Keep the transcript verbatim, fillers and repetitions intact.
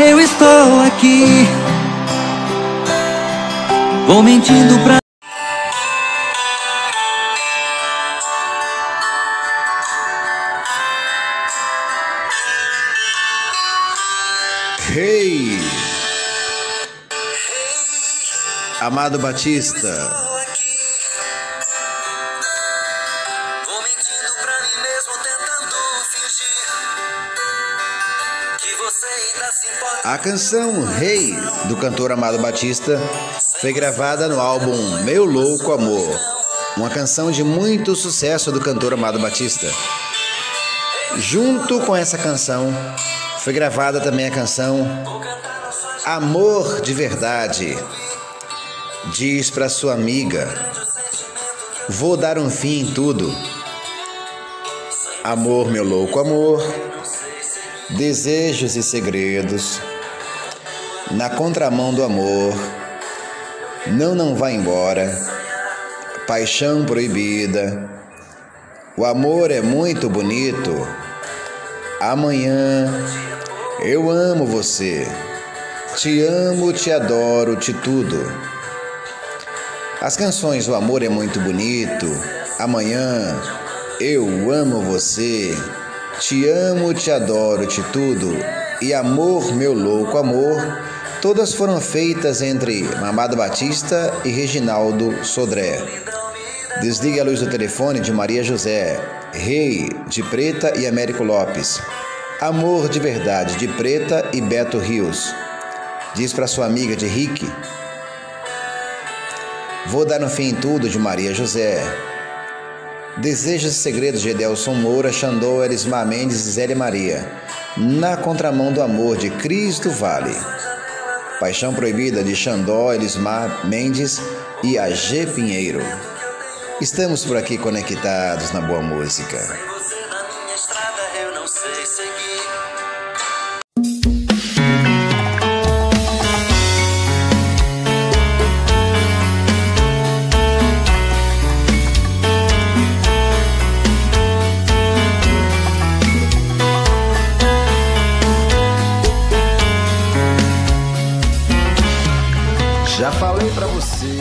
eu estou aqui. Vou mentindo pra... Hey, Amado Batista. Vou mentindo pra mim mesmo, tentando fingir que você ainda se importa. A canção Hey, do cantor Amado Batista, foi gravada no álbum Meu Louco Amor, uma canção de muito sucesso do cantor Amado Batista. Junto com essa canção, foi gravada também a canção Amor de Verdade. Diz pra sua amiga: vou dar um fim em tudo. Amor, meu louco amor, desejos e segredos, na contramão do amor, não, não vai embora, paixão proibida, o amor é muito bonito, amanhã eu amo você, te amo, te adoro, te tudo. As canções O Amor é Muito Bonito, Amanhã, Eu Amo Você, Te Amo, Te Adoro, Te Tudo e Amor, Meu Louco Amor, todas foram feitas entre Amado Batista e Reginaldo Sodré. Desligue a luz do telefone de Maria José, Rei de Preta e Américo Lopes, Amor de Verdade de Preta e Beto Rios. Diz para sua amiga de Rick. Vou dar um fim em tudo de Maria José. Desejos e segredos de Edelson Moura, Xandó, Elismar Mendes e Zélia Maria. Na contramão do amor de Cris do Vale. Paixão proibida de Xandó, Elismar Mendes e A G Pinheiro. Estamos por aqui conectados na boa música. Você na minha estrada, eu não sei seguir. Já falei pra você